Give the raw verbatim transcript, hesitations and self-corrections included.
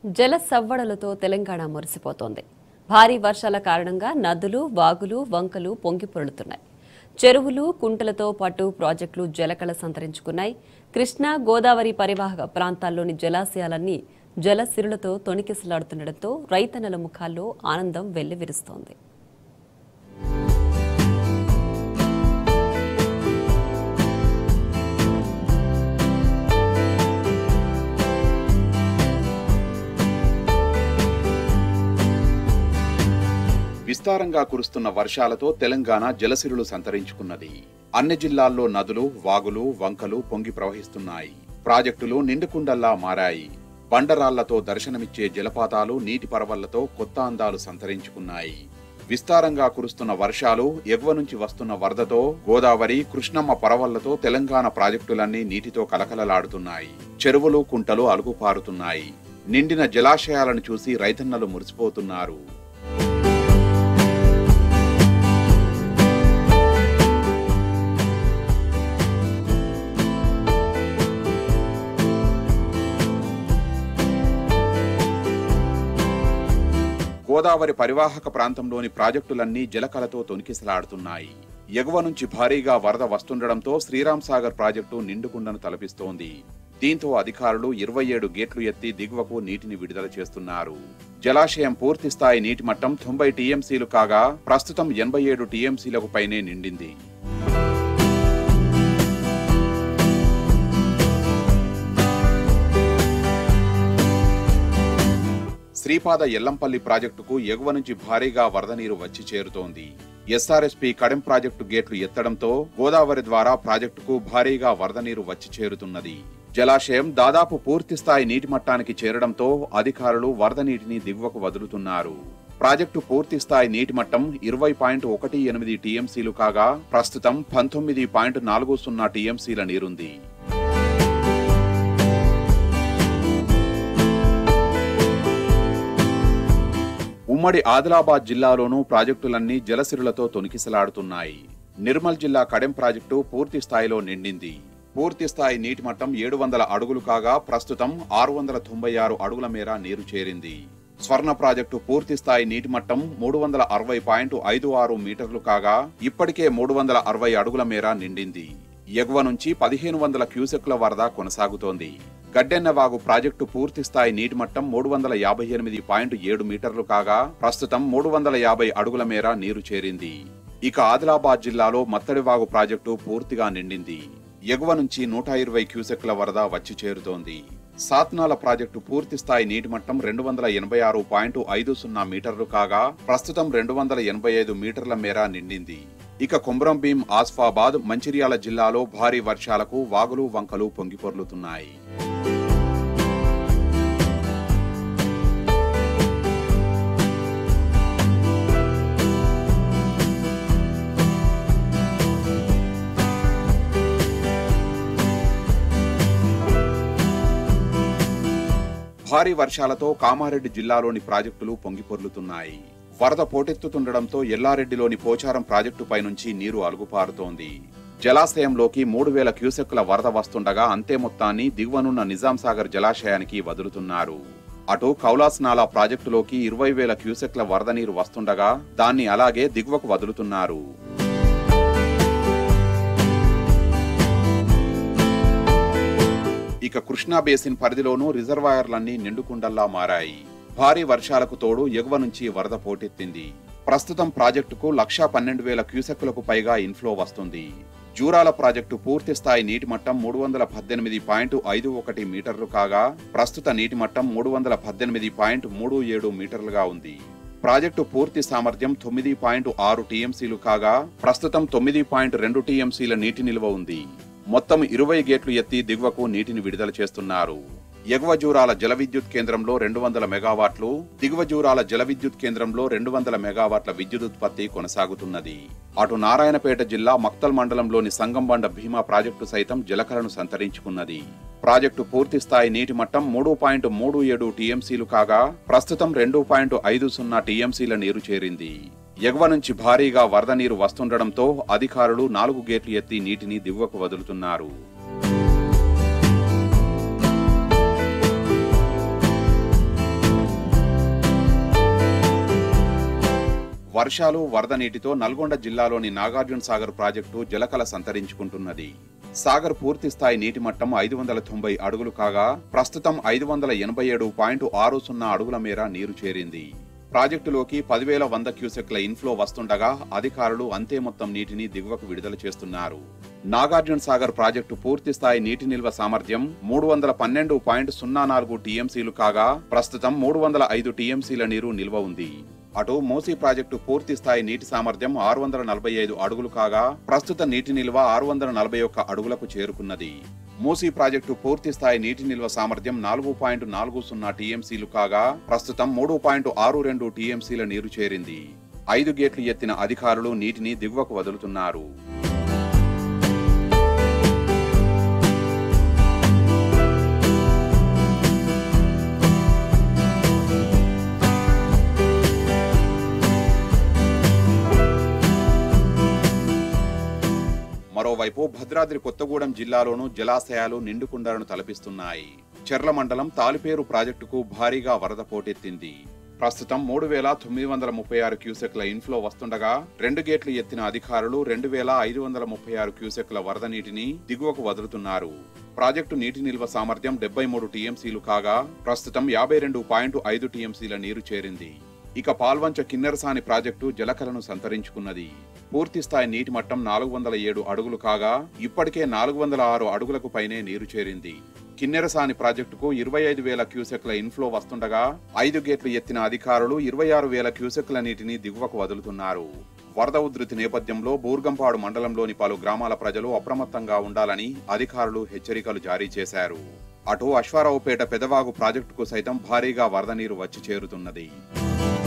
జల సవ్వడలతో తెలంగాణ మురిసిపోతోంది. భారీ వర్షాల కారణంగా నదులు, వాగులు, వంకలు పొంగి పొర్లుతున్నాయి. చెరువులు, కుంటలతో పాటు ప్రాజెక్టులు జలకళ సంతరించుకున్నాయి. కృష్ణా, గోదావరి పరివాహక ప్రాంతాల్లోని జలాశయాలన్నీ జలసిరులతో తొణికిసలాడుతుండటంతో రైతన్నల ముఖాల్లో ఆనందం వెల్లివిరుస్తోంది. విస్తారంగా కురుస్తున్న వర్షాలతో తెలంగాణ జలసిరులు సంతరించుకున్నది. అన్ని జిల్లాల్లో నదులు, వాగులు, వంకలు పొంగి ప్రవహిస్తున్నాయి. ప్రాజెక్టులు నిండుకుండల్లా మారాయి. బండరాళ్లతో దర్శనమిచ్చే జలపాతాలు నీటి పరవళ్లతో కొత్త అందాలు సంతరించుకున్నాయి. విస్తారంగా కురుస్తున్న వర్షాలు, ఎగువ నుంచి వస్తున్న వరదతో గోదావరి, కృష్ణమ్మ పరవళ్లతో తెలంగాణ ప్రాజెక్టులన్నీ నీటితో కలకలలాడుతున్నాయి. చెరువులు, కుంటలు అలుగుపారుతున్నాయి. నిండిన జలాశయాలను చూసి రైతన్నలు మురిసిపోతున్నారు. గోదావరి పరివాహక ప్రాంతంలోని ప్రాజెక్టులన్నీ జలకళతో తొణికిసలాడుతున్నాయి. ఎగువ నుంచి భారీగా వరద వస్తుండటంతో శ్రీరామ్ సాగర్ ప్రాజెక్టు నిండుకుండను తలపిస్తోంది. దీంతో అధికారులు ఇరవై ఏడు గేట్లు ఎత్తి దిగువకు నీటిని విడుదల చేస్తున్నారు. జలాశయం పూర్తి స్థాయి నీటి మట్టం తొంభై టీఎంసీలు కాగా ప్రస్తుతం ఎనభై ఏడు టీఎంసీలకు పైనే నిండింది. శ్రీపాద ఎల్లంపల్లి ప్రాజెక్టుకు ఎగువ నుంచి భారీగా వరద నీరు వచ్చి చేరుతోంది. ఎస్ఆర్ఎస్పీ కడెం ప్రాజెక్టు గేట్లు ఎత్తడంతో గోదావరి ద్వారా ప్రాజెక్టుకు భారీగా వరద నీరు వచ్చి చేరుతున్నది. జలాశయం దాదాపు పూర్తి స్థాయి నీటి మట్టానికి చేరడంతో అధికారులు వరద నీటిని దిగువకు వదులుతున్నారు. ప్రాజెక్టు పూర్తి స్థాయి నీటి మట్టం ఇరవై పాయింట్ ఒకటి ఎనిమిది టీఎంసీలు కాగా ప్రస్తుతం పంతొమ్మిది పాయింట్ నాలుగు సున్నా టీఎంసీల నీరుంది. ఉమ్మడి ఆదిలాబాద్ జిల్లాలోనూ ప్రాజెక్టులన్నీ జలసిరులతో తొణికిసలాడుతున్నాయి. నిర్మల్ జిల్లా కడెం ప్రాజెక్టు పూర్తి స్థాయిలో నిండింది. పూర్తి స్థాయి నీటి మట్టం ఏడు వందల అడుగులు కాగా ప్రస్తుతం ఆరు వందల తొంభై ఆరు అడుగుల మేర నీరు చేరింది. స్వర్ణ ప్రాజెక్టు పూర్తి స్థాయి నీటి మట్టం మూడు వందల అరవై పాయింట్ ఐదు ఆరు మీటర్లు కాగా ఇప్పటికే మూడు వందల అరవై అడుగుల మేర నిండింది. ఎగువ నుంచి పదిహేను వందల క్యూసెక్ల వరద కొనసాగుతోంది. గడ్డెన్నవాగు ప్రాజెక్టు పూర్తి స్థాయి నీటి మట్టం మూడు వందల యాభై ఎనిమిది పాయింట్ ఏడు మీటర్లు కాగా ప్రస్తుతం మూడు వందల యాభై అడుగుల మేర నీరు చేరింది. ఇక ఆదిలాబాద్ జిల్లాలో మత్తడివాగు ప్రాజెక్టు పూర్తిగా నిండింది. ఎగువ నుంచి నూట ఇరవై క్యూసెక్ల వరద వచ్చి చేరుతోంది. సాత్నాల ప్రాజెక్టు పూర్తి స్థాయి నీటి మట్టం రెండు వందల ఎనభై ఆరు పాయింట్ ఐదు సున్నా మీటర్లు కాగా ప్రస్తుతం రెండు వందల ఎనభై ఐదు మీటర్ల మేర నిండింది. ఇక కొమ్రంభీం, ఆస్ఫాబాద్, మంచిర్యాల జిల్లాలో భారీ వర్షాలకు వాగులు, వంకలు పొంగిపొర్లుతున్నాయి. భారీ వర్షాలతో కామారెడ్డి జిల్లాలోని ప్రాజెక్టులు పొంగిపొర్లుతున్నాయి. వరద పోటెత్తుతుండటంతో ఎల్లారెడ్డిలోని పోచారం ప్రాజెక్టుపై నుంచి నీరు అలుగుపారుతోంది. జలాశయంలోకి మూడు వేల క్యూసెక్కుల వరద వస్తుండగా అంతే మొత్తాన్ని దిగువనున్న నిజాం సాగర్ జలాశయానికి వదులుతున్నారు. అటు కౌలాస్నాలా ప్రాజెక్టులోకి ఇరవై వేల క్యూసెక్ల వరద నీరు వస్తుండగా దాన్ని అలాగే దిగువకు వదులుతున్నారు. ఇక కృష్ణా బేసిన్ పరిధిలోనూ రిజర్వాయర్లన్నీ నిండుకుండల్లా మారాయి. భారీ వర్షాలకు తోడు ఎగువ నుంచి వరద పోటెత్తింది. ప్రస్తుతం ప్రాజెక్టుకు లక్షా పన్నెండు వేల క్యూసెక్కులకు పైగా ఇన్ఫ్లో వస్తుంది. జూరాల ప్రాజెక్టు పూర్తి స్థాయి నీటి మట్టం మూడు వందల పద్దెనిమిది పాయింట్ ఐదు ఒకటి మీటర్లు కాగా ప్రస్తుత నీటి మట్టం మూడు వందల పద్దెనిమిది పాయింట్ మూడు ఏడు మీటర్లుగా ఉంది. ప్రాజెక్టు పూర్తి సామర్థ్యం తొమ్మిది పాయింట్ ఆరు టీఎంసీలు కాగా ప్రస్తుతం తొమ్మిది పాయింట్ రెండు టీఎంసీల నీటి నిల్వ ఉంది. మొత్తం ఇరవై గేట్లు ఎత్తి దిగువకు నీటిని విడుదల చేస్తున్నారు. ఎగువ జూరాల జల విద్యుత్ కేంద్రంలో రెండు వందల మెగావాట్లు, దిగువ జూరాల జల విద్యుత్ కేంద్రంలో రెండు వందల మెగావాట్ల విద్యుదుత్పత్తి కొనసాగుతున్నది. అటు నారాయణపేట జిల్లా మక్తల్ మండలంలోని సంగంబండ భీమా ప్రాజెక్టు సైతం జలకళను సంతరించుకున్నది. ప్రాజెక్టు పూర్తి స్థాయి నీటి మట్టం మూడు పాయింట్ మూడు ఏడు టీఎంసీలు కాగా ప్రస్తుతం రెండు పాయింట్ ఐదు సున్నా టీఎంసీల నీరు చేరింది. ఎగువ నుంచి భారీగా వరద నీరు వస్తుండటంతో అధికారులు నాలుగు గేట్లు ఎత్తి నీటిని దిగువకు వదులుతున్నారు. వర్షాలు వరద నీటితో నల్గొండ జిల్లాలోని నాగార్జున సాగర్ ప్రాజెక్టు జలకళ సంతరించుకుంటున్నది. సాగర్ పూర్తి స్థాయి నీటి మట్టం ఐదు వందల తొంభై అడుగులు కాగా ప్రస్తుతం ఐదు వందల ఎనభై ఏడు పాయింట్ ఆరు సున్నా అడుగుల మేర నీరు చేరింది. ప్రాజెక్టులోకి పదివేల వంద క్యూసెక్ల ఇన్ఫ్లో వస్తుండగా అధికారులు అంతే మొత్తం నీటిని దిగువకు విడుదల చేస్తున్నారు. నాగార్జున సాగర్ ప్రాజెక్టు పూర్తి స్థాయి నీటి నిల్వ సామర్థ్యం మూడు వందల పన్నెండు పాయింట్ సున్నా నాలుగు టీఎంసీలు కాగా ప్రస్తుతం మూడు వందల ఐదు టీఎంసీల నీరు నిల్వ ఉంది. అటు మూసీ ప్రాజెక్టు పూర్తి స్థాయి నీటి సామర్థ్యం ఆరు వందల నలభై ఐదు అడుగులు కాగా ప్రస్తుత నీటి నిల్వ ఆరు వందల నలభై ఒక్క అడుగులకు చేరుకున్నది. మూసీ ప్రాజెక్టు పూర్తి స్థాయి నీటి నిల్వ సామర్థ్యం నాలుగు పాయింట్ నాలుగు సున్నా టీఎంసీలు కాగా ప్రస్తుతం మూడు పాయింట్ ఆరు రెండు టీఎంసీల నీరు చేరింది. ఐదు గేట్లు ఎత్తిన అధికారులు నీటిని దిగువకు వదులుతున్నారు. మరోవైపు భద్రాద్రి కొత్తగూడెం జిల్లాలోనూ జలాశయాలు నిండుకుండలను తలపిస్తున్నాయి. చెర్ల మండలం తాలిపేరు ప్రాజెక్టుకు భారీగా వరద పోటెత్తింది. ప్రస్తుతం మూడు వేల తొమ్మిది వందల ముప్పై ఆరు క్యూసెక్ల ఇన్ఫ్లో వస్తుండగా రెండు గేట్లు ఎత్తిన అధికారులు రెండు వేల ఐదు వందల ముప్పై ఆరు క్యూసెక్ల వరద నీటిని దిగువకు వదులుతున్నారు. ప్రాజెక్టు నీటి నిల్వ సామర్థ్యం డెబ్బై మూడు టీఎంసీలు కాగా ప్రస్తుతం యాభై రెండు పాయింట్ ఐదు టీఎంసీల నీరు చేరింది. ఇక పాల్వంచ కిన్నెరసాని ప్రాజెక్టు జలకలను సంతరించుకున్నది. పూర్తి స్థాయి నీటి మట్టం నాలుగు వందల ఏడు అడుగులు కాగా ఇప్పటికే నాలుగు వందల ఆరు అడుగులకు పైనే నీరు చేరింది. కిన్నెరసాని ప్రాజెక్టుకు ఇరవై ఐదు వేల క్యూసెక్ల ఇన్ఫ్లో వస్తుండగా ఐదు గేట్లు ఎత్తిన అధికారులు ఇరవై ఆరు వేల క్యూసెక్ల నీటిని దిగువకు వదులుతున్నారు. వరద ఉధృతి నేపథ్యంలో బూర్గంపాడు మండలంలోని పలు గ్రామాల ప్రజలు అప్రమత్తంగా ఉండాలని అధికారులు హెచ్చరికలు జారీ చేశారు. అటు అశ్వారావుపేట పెదవాగు ప్రాజెక్టుకు సైతం భారీగా వరద నీరు వచ్చి చేరుతున్నది.